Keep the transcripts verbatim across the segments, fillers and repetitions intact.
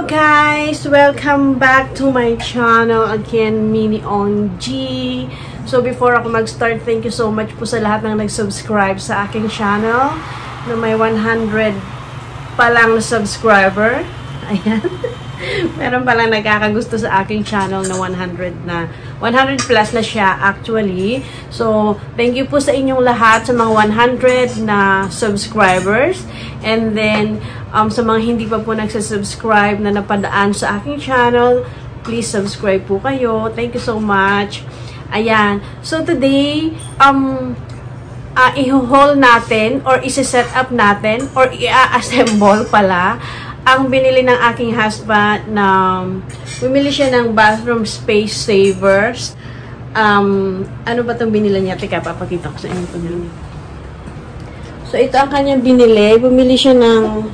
guys! Welcome back to my channel again, Mini On G. So before ako mag-start, thank you so much po sa lahat ng nag-subscribe sa aking channel na may one hundred pa lang na subscriber. Ayan. Meron palang nagkakagusto sa aking channel na one hundred na one hundred plus na siya actually. So, thank you po sa inyong lahat sa mga one hundred na subscribers. And then, um, sa mga hindi pa po nagsasubscribe na napadaan sa aking channel, please subscribe po kayo. Thank you so much. Ayan. So, today, um, uh, i-haul natin or isi-set up natin or i-assemble pala ang binili ng aking husband na bumili siya ng bathroom space savers. Um, ano ba itong binili niya? Teka, papakita ko sa inyo ito. So, ito ang kanyang binili. Bumili siya ng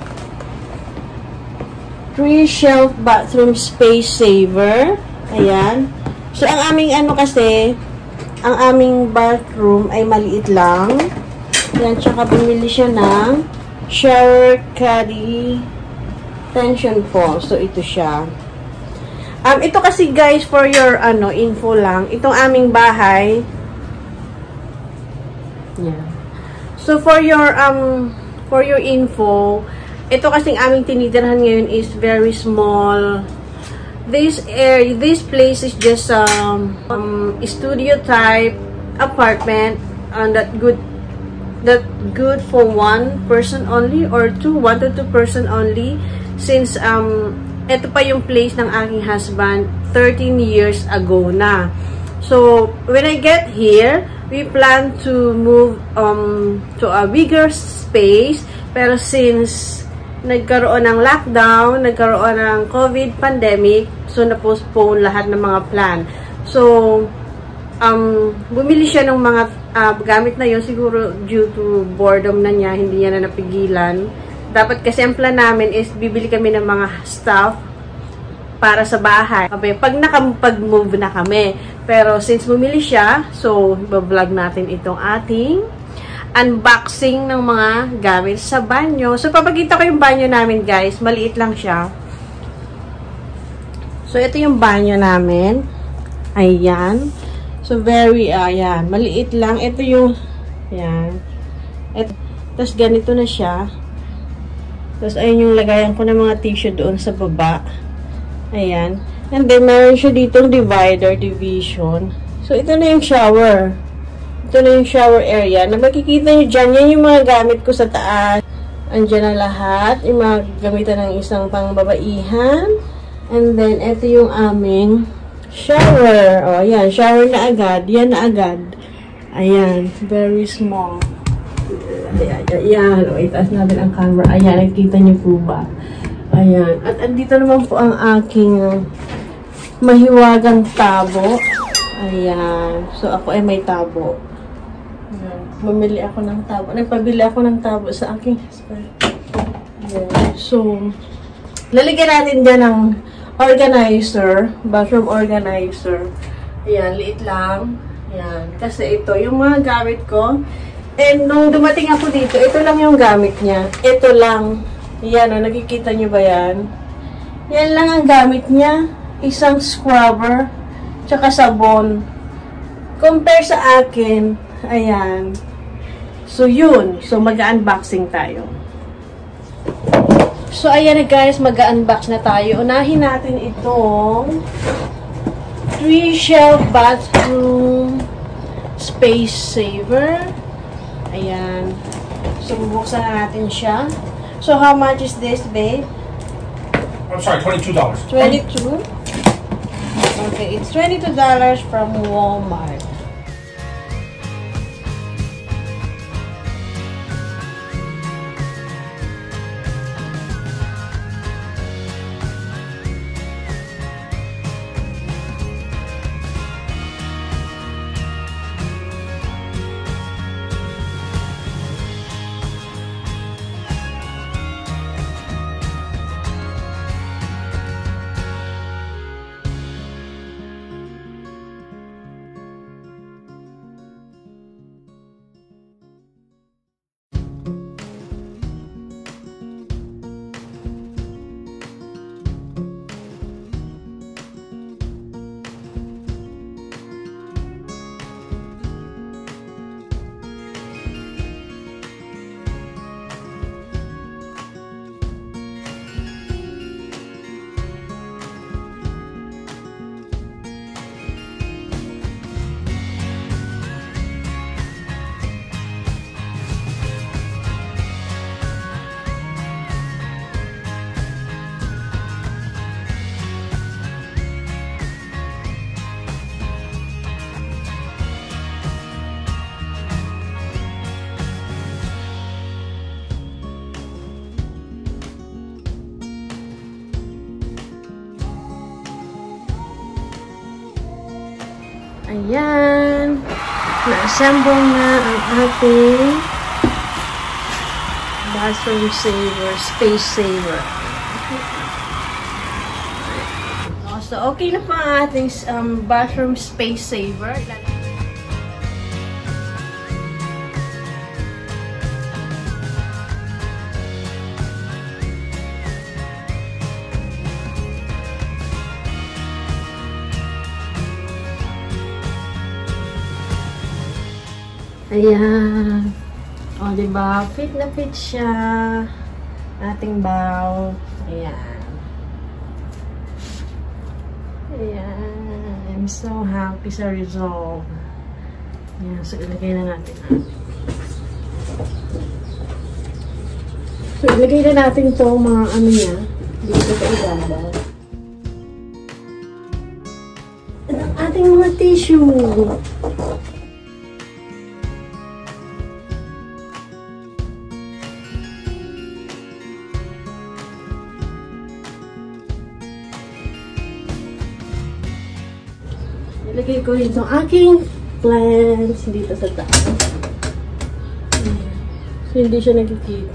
three shelf bathroom space saver. Ayan. So, ang aming ano kasi, ang aming bathroom ay maliit lang. Ayan, tsaka bumili siya ng shower caddy tension fall. So, ito siya. Um, ito kasi guys, for your ano info lang, itong aming bahay. Yeah. So, for your um for your info, ito kasing aming tinitirhan ngayon is very small. This area, this place is just um, um studio type apartment, and that good that good for one person only or two, one to two person only. Since, um, ito pa yung place ng aking husband thirteen years ago na. So, when I get here, we plan to move um, to a bigger space. Pero since nagkaroon ng lockdown, nagkaroon ng COVID pandemic, so na-postpone lahat ng mga plan. So, um, bumili siya ng mga uh, gamit na yun, siguro due to boredom na niya, hindi niya na napigilan. Dapat kasi ang plan namin is bibili kami ng mga stuff para sa bahay. Pag nakapag-move na kami. Pero since bumili siya, so i-vlog natin itong ating unboxing ng mga gamit sa banyo. So papakita ko yung banyo namin guys. Maliit lang siya. So ito yung banyo namin. Ayan. So very, ayan. Maliit lang. Ito yung, ayan. Ito, tapos ganito na siya. Tapos, ayun yung lagayan ko ng mga tissue doon sa baba. Ayan. And then, meron siya ditong divider, division. So, ito na yung shower. Ito na yung shower area. Na makikita nyo dyan, yan yung mga gamit ko sa taas. Andyan na lahat. Yung mga gamitan ng isang pangbabaihan. And then, ito yung aming shower. O, ayan. Shower na agad. Yan na agad. Ayan. Very small. Ayan, ayan. O, itaas natin ang camera. Ayan, nakikita niyo po ba? Ayan. At andito naman po ang aking mahiwagang tabo. Ayan. So, ako ay may tabo. Ayan. Bumili ako ng tabo. Nagpabili ako ng tabo sa aking husband. Ayan. So, lalagyan natin dyan ng organizer. Bathroom organizer. Ayan, liit lang. Ayan. Kasi ito, yung mga gamit ko, and nung dumating ako dito, ito lang yung gamit niya. Ito lang. Yan, o, nakikita nyo ba yan? Yan lang ang gamit niya. Isang scrubber, tsaka sabon. Compare sa akin, ayan. So, yun. So, mag-unboxing tayo. So, ayan na guys, mag-unbox na tayo. Unahin natin itong three shelf bathroom space saver. Ayan. So, bubuksan na natin siya. So, how much is this, babe? I'm sorry, twenty-two dollars. twenty-two? Okay, it's twenty-two dollars from Walmart. Ayan. Na-assemble na ang ating bathroom saver, space saver. So, okay na po ang ating um, bathroom space saver. Ayan. O, diba? Fit na fit siya. Ating bowl. Ayan. Ayan. I'm so happy sa result. Ayan. So, ilagay na natin. So, ilagay na natin ito mga ano niya. Dito sa ibabaw. At ang ating mga tissue. Ilagay ko rin itong aking plants dito sa taas. So, hindi siya nakikita.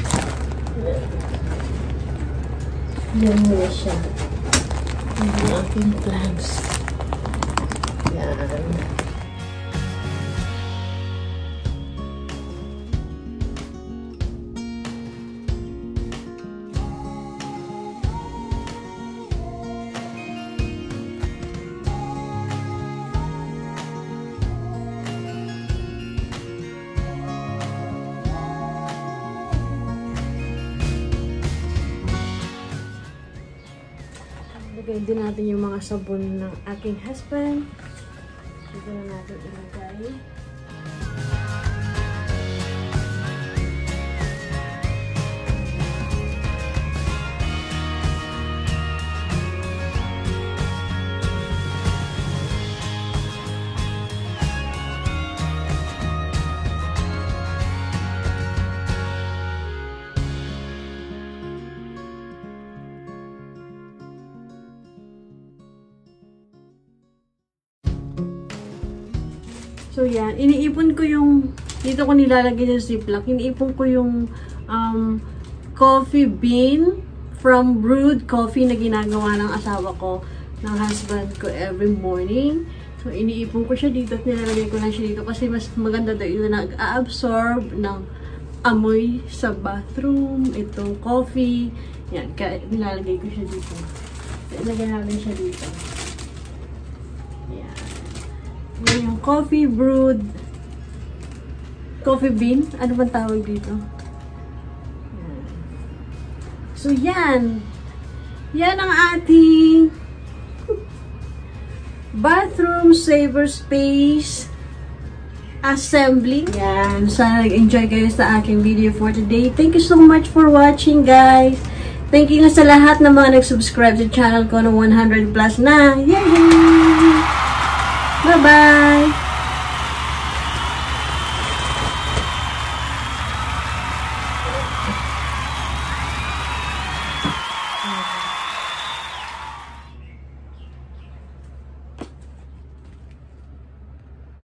Yan muna siya. Yan yung aking plants. Yan. Ilagay din natin yung mga sabon ng aking husband. Dito na natin ilagay. So, yan. Iniipon ko yung, dito ko nilalagay sa ziplock, iniipon ko yung um, coffee bean from brewed coffee na ginagawa ng asawa ko, ng husband ko every morning. So, iniipon ko siya dito at nilalagay ko lang siya dito kasi mas maganda daw yun, nag-absorb ng amoy sa bathroom, itong coffee. Yan, kaya nilalagay ko siya dito. Ilagay natin siya dito. Yan yung coffee brewed coffee bean. Ano bang tawag dito? Yan. So, yan. Yan ang ating bathroom saver space assembly. Yan. Sana nag-enjoy kayo sa aking video for today. Thank you so much for watching, guys. Thank you nga sa lahat ng mga nag-subscribe sa channel ko ng one hundred plus na. Yay! Bye-bye!